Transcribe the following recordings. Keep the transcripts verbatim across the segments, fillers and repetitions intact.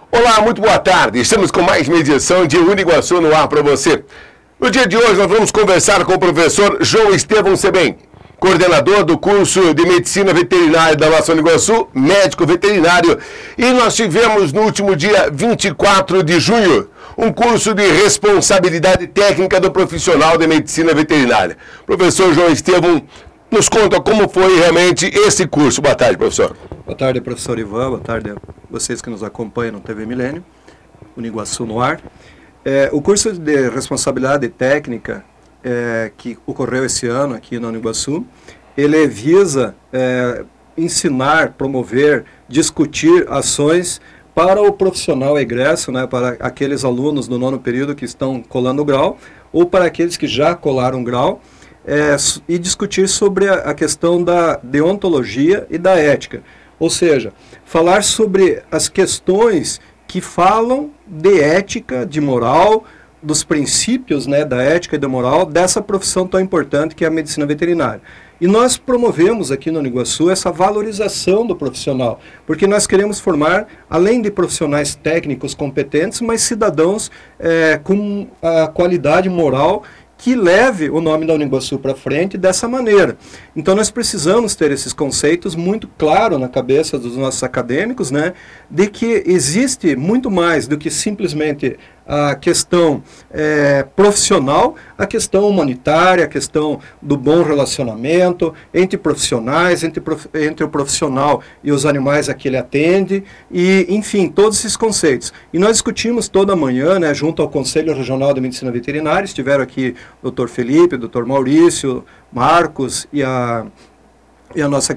Olá, muito boa tarde. Estamos com mais uma edição de Uniguaçu no ar para você. No dia de hoje nós vamos conversar com o professor João Estevão Sebem, coordenador do curso de Medicina Veterinária da nossa Uniguaçu, médico veterinário. E nós tivemos no último dia vinte e quatro de junho um curso de responsabilidade técnica do profissional de Medicina Veterinária. Professor João Estevão, nos conta como foi realmente esse curso. Boa tarde, professor. Boa tarde, professor Ivan. Boa tarde a vocês que nos acompanham no T V Milênio, Uniguaçu no ar. É, o curso de responsabilidade técnica é, que ocorreu esse ano aqui na Uniguaçu, ele visa é, ensinar, promover, discutir ações para o profissional egresso, né, para aqueles alunos do nono período que estão colando o grau, ou para aqueles que já colaram o grau, É, e discutir sobre a, a questão da deontologia e da ética. Ou seja, falar sobre as questões que falam de ética, de moral, dos princípios, né, da ética e da moral dessa profissão tão importante que é a medicina veterinária. E nós promovemos aqui no Uniguaçu essa valorização do profissional, porque nós queremos formar, além de profissionais técnicos competentes, mas cidadãos é, com a qualidade moral que leve o nome da Uniguaçu para frente dessa maneira. Então nós precisamos ter esses conceitos muito claros na cabeça dos nossos acadêmicos, né, de que existe muito mais do que simplesmente a questão é, profissional, a questão humanitária, a questão do bom relacionamento entre profissionais, entre, prof, entre o profissional e os animais a que ele atende, e, enfim, todos esses conceitos. E nós discutimos toda manhã, né, junto ao Conselho Regional de Medicina Veterinária, estiveram aqui o doutor Felipe, o doutor Maurício, Marcos e a, e a nossa,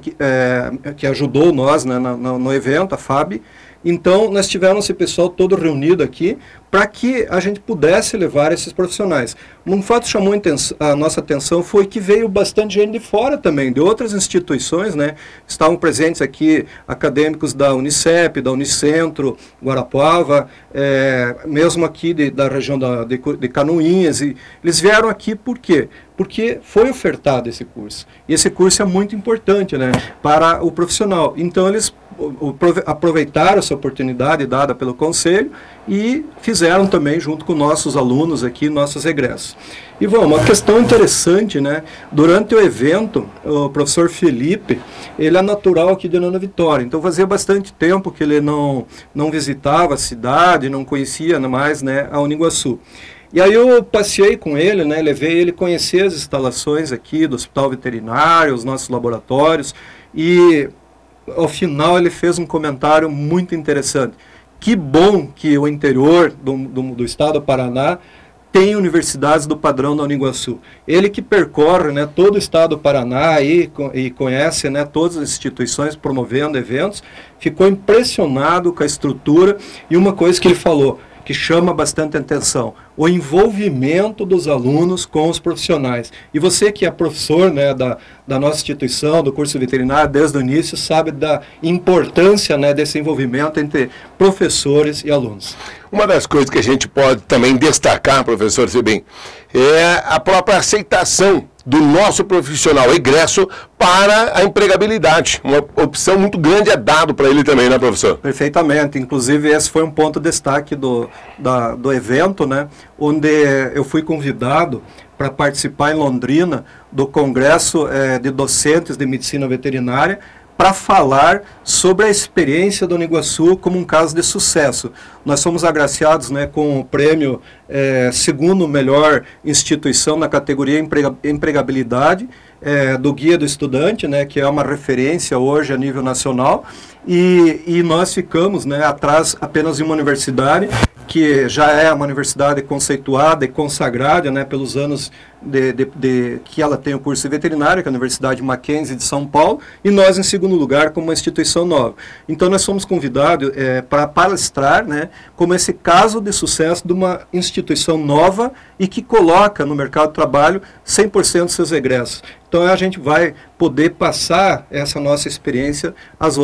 é, que ajudou nós, né, no, no evento, a Fábio. Então, nós tivemos esse pessoal todo reunido aqui para que a gente pudesse levar esses profissionais. Um fato que chamou a nossa atenção foi que veio bastante gente de fora também, de outras instituições, né? Estavam presentes aqui acadêmicos da Unicep, da Unicentro, Guarapuava, é, mesmo aqui de, da região da, de, de Canoinhas. E eles vieram aqui por quê? Porque foi ofertado esse curso. E esse curso é muito importante, né, para o profissional. Então, eles aproveitaram essa oportunidade dada pelo Conselho e fizeram também junto com nossos alunos aqui, nossos egressos. E vamos, uma questão interessante, né? Durante o evento, o professor Felipe, ele é natural aqui de Nona Vitória, então fazia bastante tempo que ele não, não visitava a cidade, não conhecia mais, né, a Uniguaçu. E aí eu passei com ele, né, levei ele conhecer as instalações aqui do Hospital Veterinário, os nossos laboratórios, e ao final ele fez um comentário muito interessante. Que bom que o interior do, do, do estado do Paraná tem universidades do padrão da Uniguaçu. Ele que percorre, né, todo o estado do Paraná e, e conhece, né, todas as instituições promovendo eventos, ficou impressionado com a estrutura. E uma coisa que ele falou, que chama bastante atenção, o envolvimento dos alunos com os profissionais. E você que é professor, né, da, da nossa instituição, do curso veterinário, desde o início, sabe da importância, né, desse envolvimento entre professores e alunos. Uma das coisas que a gente pode também destacar, professor Sebem, é a própria aceitação do nosso profissional egresso para a empregabilidade. Uma opção muito grande é dado para ele também, né, professor? Perfeitamente. Inclusive, esse foi um ponto de destaque do, da, do evento, né, onde eu fui convidado para participar em Londrina do Congresso eh, de Docentes de Medicina Veterinária, para falar sobre a experiência da Uniguaçu como um caso de sucesso. Nós fomos agraciados, né, com o prêmio é, segundo melhor instituição na categoria emprega, empregabilidade é, do Guia do Estudante, né, que é uma referência hoje a nível nacional, e, e nós ficamos, né, atrás apenas de uma universidade, que já é uma universidade conceituada e consagrada, né, pelos anos de, de, de, que ela tem o curso de veterinário, que é a Universidade Mackenzie de São Paulo, e nós em segundo lugar como uma instituição nova. Então nós fomos convidados é, para palestrar, né, como esse caso de sucesso de uma instituição nova e que coloca no mercado de trabalho cem por cento dos seus egressos. Então a gente vai poder passar essa nossa experiência às outras instituições.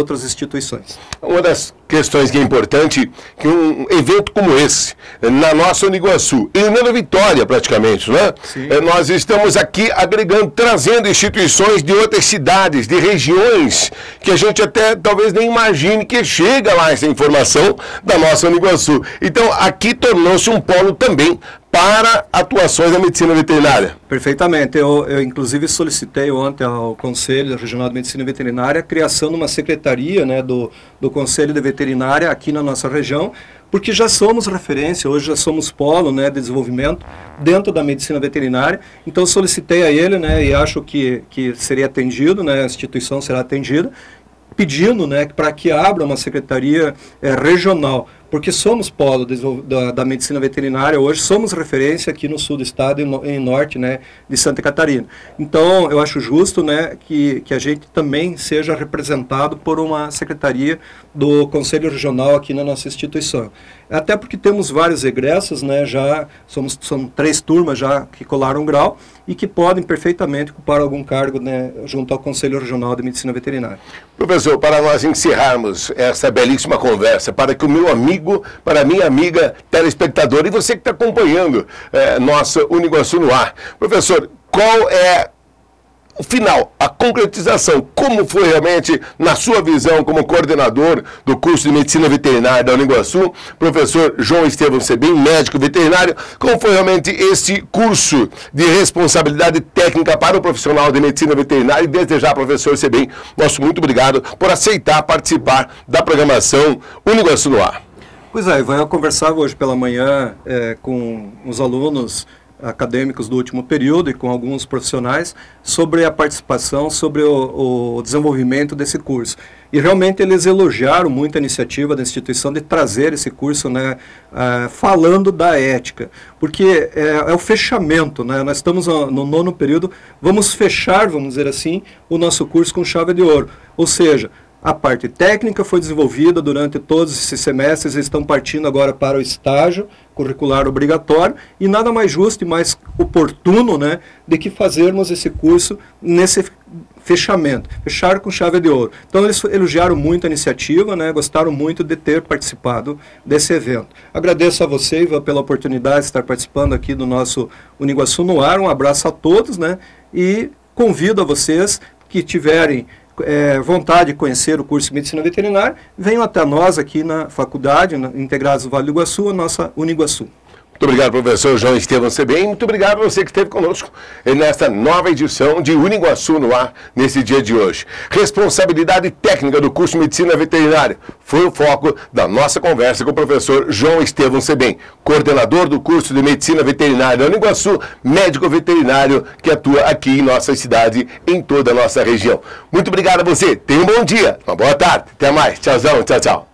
instituições. Uma das questões que é importante, que um evento como esse, na nossa Uniguaçu, em Nova Vitória praticamente, né? Sim. Nós estamos aqui agregando, trazendo instituições de outras cidades, de regiões, que a gente até talvez nem imagine que chega lá essa informação da nossa Uniguaçu. Então, aqui tornou-se um polo também para atuações da medicina veterinária. Perfeitamente. Eu, eu, inclusive, solicitei ontem ao Conselho Regional de Medicina Veterinária a criação de uma secretaria, né, do, do Conselho de Veterinária aqui na nossa região, porque já somos referência, hoje já somos polo, né, de desenvolvimento dentro da medicina veterinária. Então, solicitei a ele, né, e acho que, que seria atendido, né, a instituição será atendida, pedindo, né, para que abra uma secretaria é, regional, porque somos polo da, da medicina veterinária hoje, somos referência aqui no sul do estado e no, em norte, né, de Santa Catarina. Então, eu acho justo, né, que, que a gente também seja representado por uma secretaria do Conselho Regional aqui na nossa instituição. Até porque temos vários egressos, né, já somos, são três turmas já que colaram grau e que podem perfeitamente ocupar algum cargo, né, junto ao Conselho Regional de Medicina Veterinária. Professor, para nós encerrarmos essa belíssima conversa, para que o meu amigo, para a minha amiga telespectadora e você que está acompanhando é, nossa Uniguaçu no ar. Professor, qual é o final, a concretização, como foi realmente, na sua visão, como coordenador do curso de Medicina Veterinária da Uniguaçu, professor João Estevão Sebem, médico veterinário, como foi realmente esse curso de responsabilidade técnica para o profissional de Medicina Veterinária, e desejar, professor Sebem, nosso muito obrigado por aceitar participar da programação Uniguaçu no ar. Pois é, eu conversava hoje pela manhã é, com os alunos acadêmicos do último período e com alguns profissionais sobre a participação, sobre o, o desenvolvimento desse curso. E realmente eles elogiaram muito a iniciativa da instituição de trazer esse curso, né, uh, falando da ética, porque é, é o fechamento, né, nós estamos no, no nono período, vamos fechar, vamos dizer assim, o nosso curso com chave de ouro, ou seja, a parte técnica foi desenvolvida durante todos esses semestres, eles estão partindo agora para o estágio curricular obrigatório, e nada mais justo e mais oportuno, né, de que fazermos esse curso nesse fechamento, fechar com chave de ouro. Então eles elogiaram muito a iniciativa, né, gostaram muito de ter participado desse evento. Agradeço a você, Ivan, pela oportunidade de estar participando aqui do nosso Uniguaçu no ar, um abraço a todos, né, e convido a vocês que tiverem É, vontade de conhecer o curso de Medicina Veterinária, venham até nós aqui na faculdade, na, integrados do Vale do Iguaçu, a nossa Uniguaçu. Muito obrigado, professor João Estevão Sebem. Muito obrigado a você que esteve conosco nesta nova edição de Uniguaçu no ar, nesse dia de hoje. Responsabilidade técnica do curso de Medicina Veterinária foi o foco da nossa conversa com o professor João Estevão Sebem, coordenador do curso de Medicina Veterinária da Uniguaçu, médico veterinário que atua aqui em nossa cidade, em toda a nossa região. Muito obrigado a você. Tenha um bom dia, uma boa tarde. Até mais. Tchauzão. Tchau, tchau.